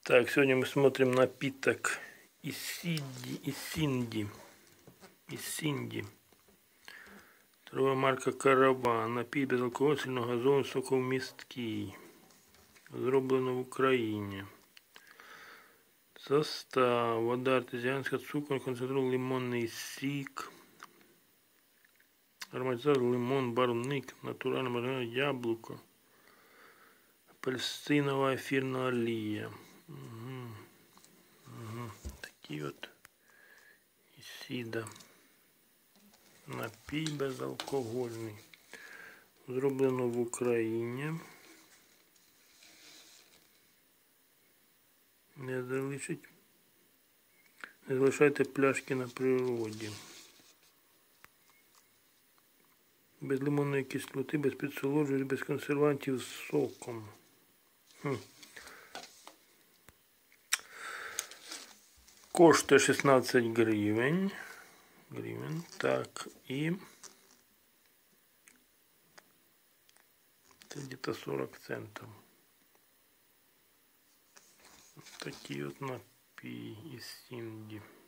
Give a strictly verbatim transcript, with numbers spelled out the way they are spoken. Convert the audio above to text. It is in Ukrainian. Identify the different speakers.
Speaker 1: Так, сегодня мы смотрим напиток Исинди, Исинди, Исинди. Торгова марка Караван. Напій безалкогольний, сильногазований, соковмісткий. Зроблено в Україні. Состав: вода артезіанська, цукор, концентрат, лимонний сік, ароматизатор, лимон, барвник, натуральне маринованне яблуко, апельсинова ефірна олія. Угу. Угу. Такий от Ісіда. Напій безалкогольний. Зроблено в Україні. Не залишить. Не залишайте пляшки на природі. Без лимонної кислоти, без підсолоджувачів, без консервантів з соком. Хм. Коштує шістнадцять гривень. Гривень. Так, і це где-то сорок центів. Такий от напій Ісінді.